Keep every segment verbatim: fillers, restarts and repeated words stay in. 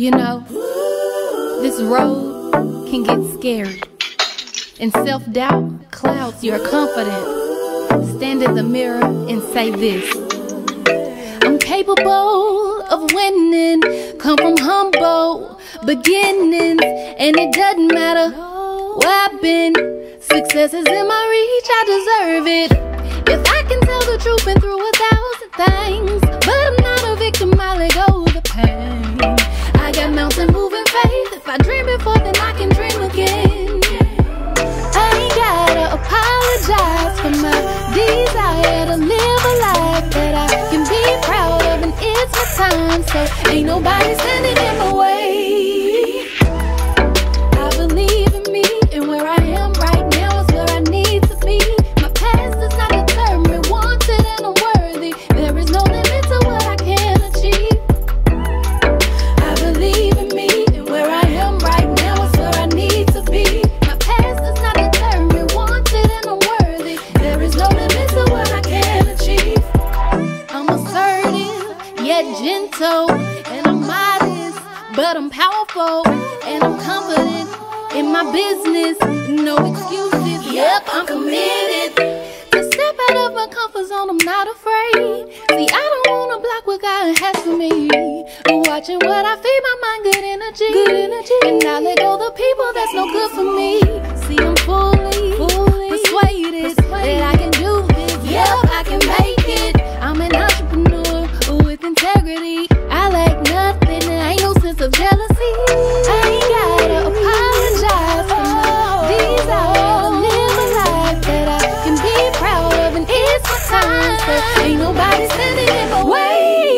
You know, this road can get scary, and self-doubt clouds your confidence. Stand in the mirror and say this: I'm capable of winning, come from humble beginnings, and it doesn't matter where I've been. Success is in my reach, I deserve it. If I can tell the truth, been through a thousand things, but I'm not a victim, I let go of the pain. I got mountain moving faith. If I dream before, then I can dream again. I ain't gotta apologize for my desire to live a life that I can be proud of, and it's my time, so ain't nobody standing in my way. I believe in me, and where I am right now is where I need to be. My past does not determine wanted and unworthy. There is no limit to what I can achieve. I believe in me, and where I am right now is where I need to be. My past does not determine wanted and unworthy. There is no limit to what I can achieve. I'm assertive, yet gentle, and I'm modest, but I'm powerful, and I'm confident in my business. No excuses, yep, I'm committed to step out of my comfort zone. I'm not afraid. See, I don't wanna block what God has for me. Watching what I feed my mind, good energy, good energy, and I let go the people that's no good for me. See, I'm fully, fully persuaded, persuaded that I can do this. Yep, I can make it. I'm an entrepreneur with integrity. I lack nothing, there ain't no sense of jealousy. I ain't gotta apologize for my desire to live a life that I can be proud of, and it's my time, so ain't nobody standing in my way.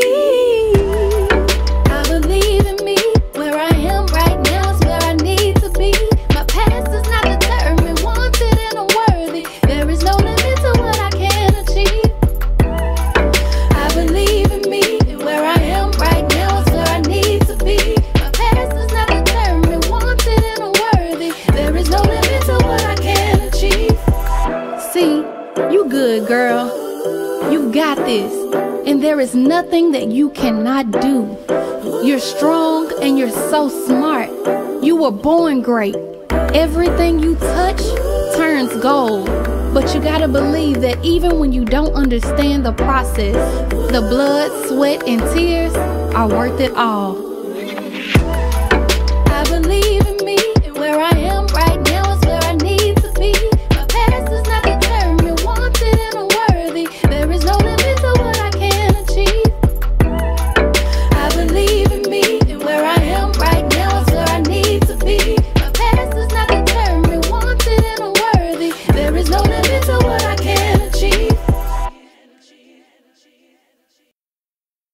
I believe in me, where I am right now is where I need to be. My past does not determine wanted and unworthy. There is no limit to what I can achieve. I believe in me, and where I am right now is where I need to be. My past does not determine wanted and unworthy. There is no limit to what I can achieve. See, you good, girl. You got this, and there is nothing that you cannot do. You're strong and you're so smart. You were born great. Everything you touch turns gold. But you gotta believe that even when you don't understand the process, the blood, sweat, and tears are worth it all.